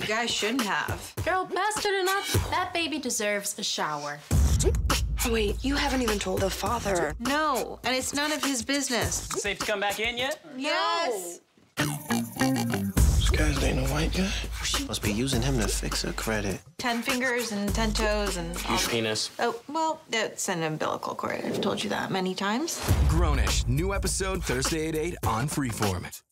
guys shouldn't have. Girl, bastard or not, that baby deserves a shower. Wait, you haven't even told the father. No, and it's none of his business. Safe to come back in yet? Yes. This guy's ain't a white guy. She must be using him to fix her credit. 10 fingers and 10 toes and all. Huge penis. Oh, well, it's an umbilical cord. I've told you that many times. Grownish, new episode Thursday at 8 on Freeform.